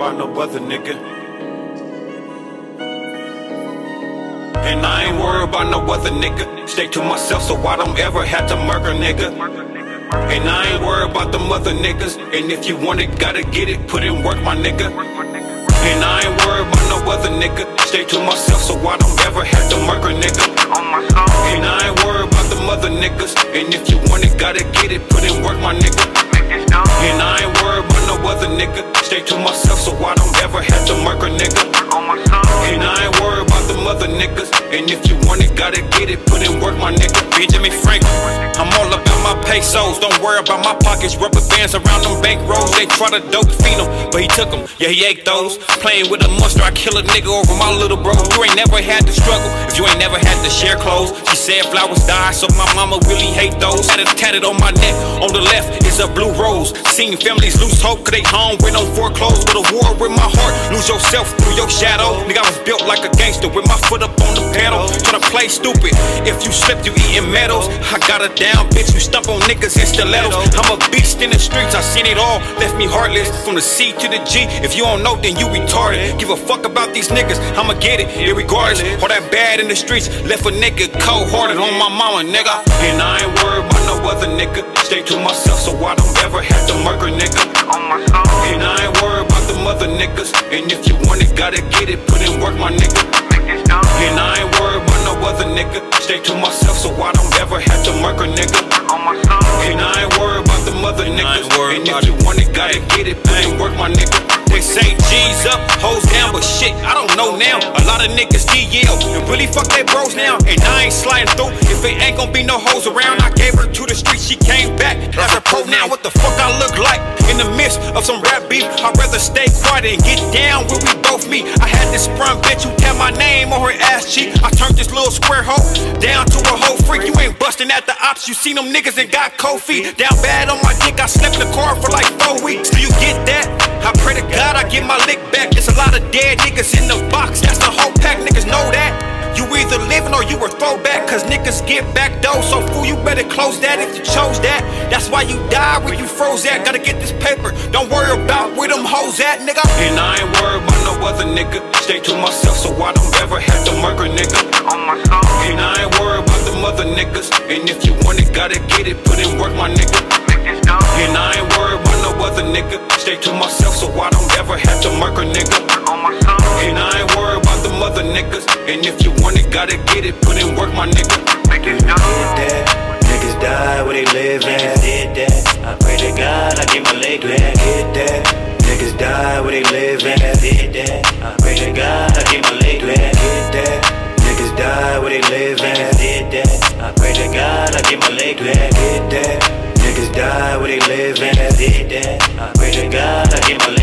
about no other nigga. And I ain't worried about no other nigga. Stay to myself so I don't ever have to murder nigga. And I ain't worried about them other niggas. And if you want it, gotta get it, put in work my nigga. And I ain't worried about no other nigga. Stay to myself so I don't ever have to murder nigga. And I ain't worried about them other niggas. And if you want it, gotta get it, put in work my nigga. And I ain't worried about no other nigga. Stay to myself so I don't ever have to murder nigga. And I ain't worried about them other niggas. And if you want it, gotta get it, put in work my nigga. Benjamin Franklin, I'm all about my pesos. Don't worry about my pockets, rubber bands around them bank rolls. They try to dope feed him, but he took them, yeah he ate those. Playing with a monster, I kill a nigga over my little bro. You ain't never had to struggle, if you ain't never had to share clothes. She said flowers die, so my mama really hate those. Had it tatted on my neck, on the left is a blue rose. Seen families lose hope, cause they home with no foreclosed. With a war with my heart, lose yourself through your shadow. Nigga, I was built like a gangster with my foot up on the pedal. Tryna play stupid, if you slip you eating medals. I got a down bitch, you stump on niggas in stilettos. I'm a beast in the streets, I seen it all, left me heartless. From the C to the G, if you don't know then you retarded. Give a fuck about these niggas, I'ma get it, irregardless. All that bad in the streets, left a nigga cold-hearted on my mama, nigga. And I ain't worried about no other nigga. Stay to myself so I don't ever have to murder nigga. And I ain't worried about them other niggas. And if you want it, gotta get it, put in work my nigga. And I ain't worried about no other nigga. Stay to myself so I don't ever have to murder nigga. And I ain't worried about them other niggas. And if you want it, gotta get it, put in work my nigga. They say G's up, hoes down, but shit, I don't know now. A lot of niggas DL and really fuck they bros now. And I ain't sliding through if it ain't gon' be no hoes around. I gave her to the streets, she came back as a pro now. What the fuck I look like in the midst of some rap beef? I'd rather stay quiet and get down where we both meet. I had this sprung bitch who had my name on her ass cheek. I turned this little square hoe down to a whole freak. You ain't busting at the ops, you seen them niggas and got cold feet. Down bad on my dick, I slept in the car for like 4 weeks. Do you get that? I pray to God I get my lick back. There's a lot of dead niggas in the box, that's the whole pack, niggas know that. You either living or you a throwback, cause niggas get back though. So fool, you better close that if you chose that. That's why you died where you froze at. Gotta get this paper, don't worry about where them hoes at, nigga. And I ain't worried about no other nigga. Stay to myself so I don't ever have to murder nigga. And I ain't worried about them other niggas. And if you want it, gotta get it, put in work my nigga. And I ain't worried about no other nigga. Stay to myself so I don't ever have to murder nigga. And I ain't worried about them other niggas. And if you want it, gotta get it, put in work my nigga. Did that, niggas die where they live at. Did that, I pray to God I get my leg back. Hit that, niggas die where they live at. Did that, I pray to God I get my leg back. Hit that, niggas die where they live at. Did that, I pray to God I get my leg back. Hit that, niggas die where they live at. Did that, I pray to God I get my